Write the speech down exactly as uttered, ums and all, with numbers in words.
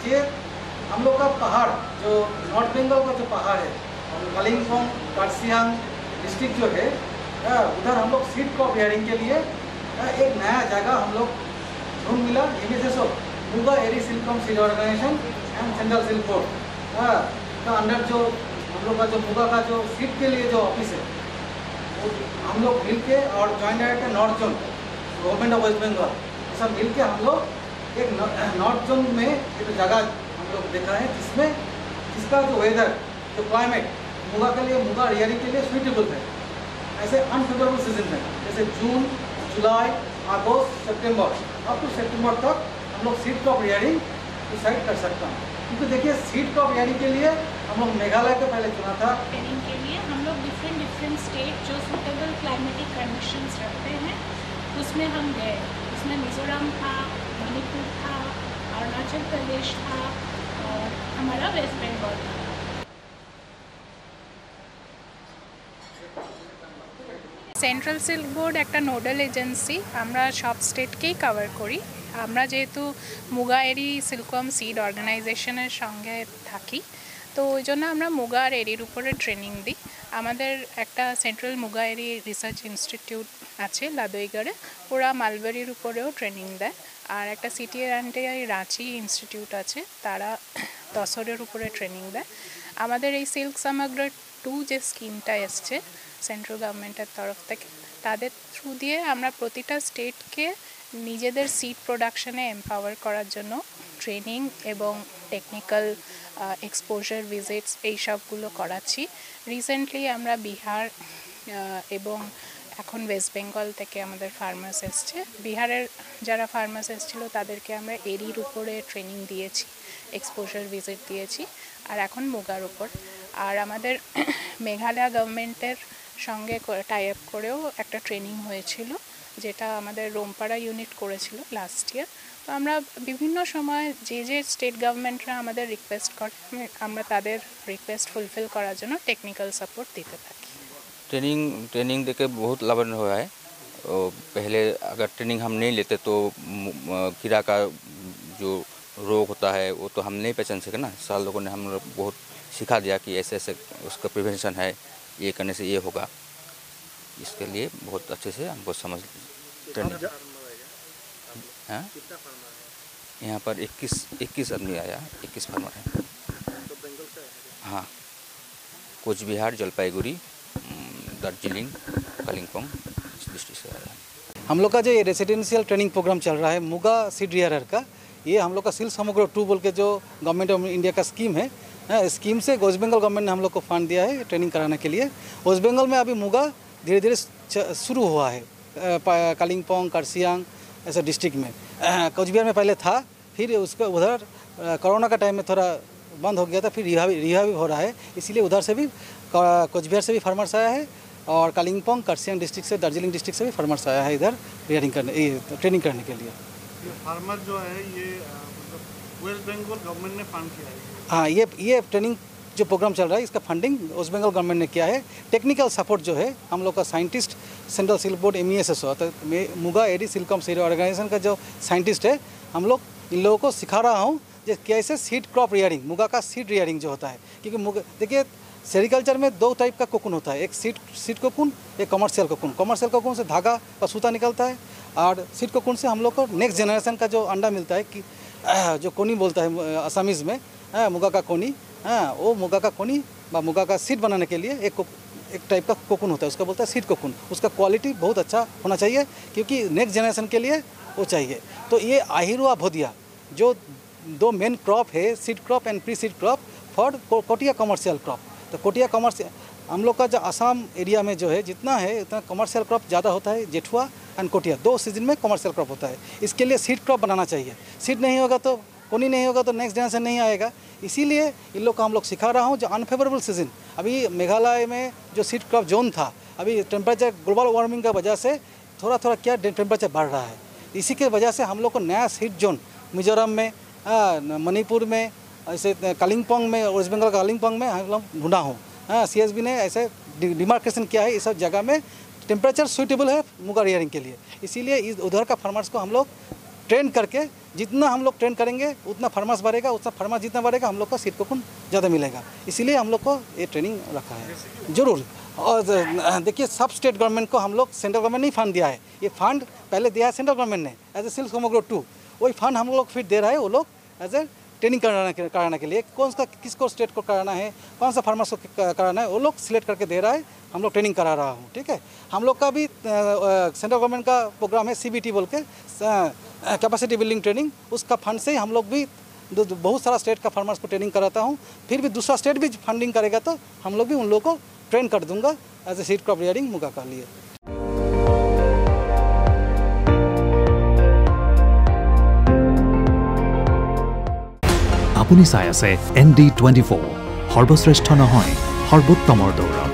ये हम लोग का पहाड़ जो नॉर्थ बंगाल का जो पहाड़ है, कालिम्पोंग कार्सियांग डिस्ट्रिक्ट जो है, उधर हम लोग सीड क्रॉप रियरिंग के लिए एक नया जगह हम लोग ढूंढ मिला। ये जैसो muga eri silkworm seed organization and central silk board का अंडर जो हम लोग का जो मुगा का जो सीड के लिए जो ऑफिस है, वो हम लोग मिल के और joint director north zone government of West Bengal सब मिल के हम लोग एक नॉर्थ जोन में एक जगह हम लोग देखा है जिसमें जिसका जो वेदर जो क्लाइमेट मुगा के लिए मुगा रियरिंग के लिए सुइटेबल है। ऐसे अनफेवरेबल सीजन है जैसे जून जुलाई अगस्त सितंबर अप टू सितंबर तक हम लोग सीड क्रॉप रियरिंग डिसाइड कर सकते हैं। क्योंकि देखिए सीड क्रॉप रियरिंग के लिए हम लोग मेघालय को पहले चुना था। रियरिंग के लिए हम लोग डिफरेंट डिफरेंट स्टेट जो सुटेबल क्लाइमेटिक कंडीशंस रखते हैं उसमें हम गए। उसमें मिजोरम था, मणिपुर था, अरुणाचल प्रदेश था और हमारा वेस्ट बंगाल था। सेंट्रल सिल्क बोर्ड एक नोडल एजेंसी, আমরা সব স্টেটকেই কভার করি। আমরা যেহেতু মুগা এরি সিল্কওয়ার্ম সিড অর্গানাইজেশনের সঙ্গে থাকি, তো ওই জন্য আমরা মুগা আর এরির উপরে ট্রেনিং দিই। আমাদের একটা সেন্ট্রাল মুগা এরি রিসার্চ ইনস্টিটিউট আছে লাদইগড়ে, ওরা মালবেরির উপরেও ট্রেনিং দেয়। আর একটা সিটি অ্যান্ড রাঁচি ইনস্টিটিউট আছে, তারা দশরের উপরে ট্রেনিং দেয়। আমাদের এই সিল্ক সমগ্র টু যে স্কিমটা এসছে সেন্ট্রাল গভর্নমেন্টের তরফ থেকে, তাদের থ্রু দিয়ে আমরা প্রতিটা স্টেটকে নিজেদের সিড প্রোডাকশনে এম্পাওয়ার করার জন্য ট্রেনিং এবং টেকনিক্যাল এক্সপোজার ভিজিটস এই সবগুলো করাচ্ছি। রিসেন্টলি আমরা বিহার এবং এখন ওয়েস্ট বেঙ্গল থেকে আমাদের ফার্মার্স এসছে। বিহারের যারা ফার্মার্স এসেছিলো তাদেরকে আমরা এরির উপরে ট্রেনিং দিয়েছি, এক্সপোজার ভিজিট দিয়েছি, আর এখন মুগার উপর। আর আমাদের মেঘালয় গভর্নমেন্টের সঙ্গে টাই আপ করেও একটা ট্রেনিং হয়েছিল, যেটা আমাদের রোমপাড়া ইউনিট করেছিল লাস্ট ইয়ার। তো আমরা বিভিন্ন সময় যে যে স্টেট গভর্নমেন্টরা আমাদের রিকোয়েস্ট করে আমরা তাদের রিকোয়েস্ট ফুলফিল করার জন্য টেকনিক্যাল সাপোর্ট দিতে থাকি। ट्रेनिंग ट्रेनिंग देके बहुत लाभान्वित हुआ है। पहले अगर ट्रेनिंग हम नहीं लेते तो कीड़ा का जो रोग होता है वो तो हम नहीं पहचान सके ना। साल लोगों ने हम लोग बहुत सिखा दिया कि ऐसे ऐसे उसका प्रिवेंशन है, ये करने से ये होगा। इसके लिए बहुत अच्छे से हमको समझ ट्रेनिंग। हाँ, यहाँ पर इक्कीस इक्कीस आदमी आया, इक्कीस फार्मर है। हाँ, कोच बिहार, जलपाईगुड़ी, दार्जिलिंग, कालिम्पोंग डिस्ट्रिक्ट से आया। हम लोग का जो ये रेसिडेंशियल ट्रेनिंग प्रोग्राम चल रहा है मुगा सीड रियरर का, ये हम लोग का सिल्क समग्र टू बोल के जो गवर्नमेंट ऑफ इंडिया का स्कीम है, स्कीम से वेस्ट बंगाल गवर्नमेंट ने हम लोग को फंड दिया है ट्रेनिंग कराने के लिए। वेस्ट बंगाल में अभी मुगा धीरे धीरे शुरू हुआ है, कालिम्पोंग कार्सियांग ऐसे डिस्ट्रिक्ट में। कोच बिहार में पहले था, फिर उसका उधर कोरोना का टाइम में थोड़ा बंद हो गया था, फिर रिहा भी रिहा भी हो रहा है। इसीलिए उधर से भी कोच बिहार से भी फार्मर्स आया है और कालिम्पोंग कार्सियांग डिस्ट्रिक्ट से, दार्जिलिंग डिस्ट्रिक्ट से भी फार्मर्स आया है इधर रियरिंग करने, ट्रेनिंग करने के लिए। ये फार्मर जो है ये मतलब वेस्ट बंगाल गवर्नमेंट ने फंड किया है। हाँ, ये ये ट्रेनिंग जो प्रोग्राम चल रहा है इसका फंडिंग वेस्ट बंगाल गवर्नमेंट ने किया है। टेक्निकल सपोर्ट जो है हम लोग का scientist central silk board M E S S होता है, muga eri silkworm seed organization का जो साइंटिस्ट है, हम लोग इन लोगों को सिखा रहा हूँ जो कैसे सीड क्रॉप रियरिंग, मुगा का सीड रियरिंग जो होता है। क्योंकि मुगा देखिए सेरिकल्चर में दो टाइप का कोकून होता है, एक सीड सीड कोकून, एक कमर्शियल कोकून। कमर्शियल कोकून से धागा और सूता निकलता है, और सीड कोकून से हम लोग को नेक्स्ट जनरेशन का जो अंडा मिलता है, कि जो कोनी बोलता है असमीज़ में, मुगा का कोनी, हाँ, वो मुगा का कोनी व मुगा का सीड बनाने के लिए एक एक टाइप का कोकून होता है, उसका बोलता है सीड कोकून। उसका क्वालिटी बहुत अच्छा होना चाहिए क्योंकि नेक्स्ट जनरेशन के लिए वो चाहिए। तो ये आहिरुआ भोदिया जो दो मेन क्रॉप है, seed crop and pre seed crop for कोटिया कमर्शियल क्रॉप। तो कोटिया कमर्शियल हम लोग का जो आसाम एरिया में जो है जितना है उतना कमर्शियल क्रॉप ज़्यादा होता है। जेठुआ एंड कोटिया दो सीजन में कमर्शियल क्रॉप होता है। इसके लिए सीड क्रॉप बनाना चाहिए। सीड नहीं होगा तो कोनी नहीं होगा तो नेक्स्ट जनरेशन नहीं आएगा। इसीलिए इन लोग को हम लोग सिखा रहा हूँ। जो अनफेवरेबल सीजन अभी मेघालय में जो सीड क्रॉप जोन था, अभी टेम्परेचर ग्लोबल वार्मिंग का वजह से थोड़ा थोड़ा क्या टेम्परेचर बढ़ रहा है। इसी के वजह से हम लोग को नया सीड जोन मिजोरम में, मणिपुर में, ऐसे कालिम्पोंग में, वेस्ट बंगाल कालिम्पोंग में हम लोग ढूंढा हूँ। हाँ, सी एस बी ने ऐसे डिमार्केशन किया है। इस सब जगह में टेम्परेचर सूटेबल है मुगा रियरिंग के लिए। इसीलिए इस उधर का फार्मर्स को हम लोग ट्रेन करके जितना हम लोग ट्रेन करेंगे उतना फार्मर्स बढ़ेगा, उतना फार्मर्स जितना बढ़ेगा हम लोग को सीड कोकून ज़्यादा मिलेगा। इसीलिए हम लोग को ये ट्रेनिंग रखा है। जरूर। और देखिए सब स्टेट गवर्नमेंट को हम लोग सेंट्रल गवर्नमेंट नहीं फंड दिया है, ये फंड पहले दिया है सेंट्रल गवर्नमेंट ने एज ए सिल्क होमोग्रो टू, वही फंड हम लोग फिर दे रहा है वो लोग एज ए ट्रेनिंग कराने के कराने के लिए कौन सा किसको स्टेट को कराना है, कौन सा फार्मर्स को कराना है वो लोग सिलेक्ट करके दे रहा है, हम लोग ट्रेनिंग करा रहा हूँ। ठीक है, हम लोग का भी सेंट्रल गवर्नमेंट का प्रोग्राम है सी बी टी बोल के कैपेसिटी बिल्डिंग ट्रेनिंग, उसका फंड से हम लोग भी बहुत सारा स्टेट का फार्मर्स को ट्रेनिंग कराता हूँ। फिर भी दूसरा स्टेट भी फंडिंग करेगा तो हम लोग भी उन लोगों को ट्रेन कर दूंगा as a seed crop rearing muga का लिए। আপুনি চাই আছে এন ডি টুৱেণ্টি ফ'ৰ, সৰ্বশ্ৰেষ্ঠ নহয় সৰ্বোত্তমৰ দৌৰ।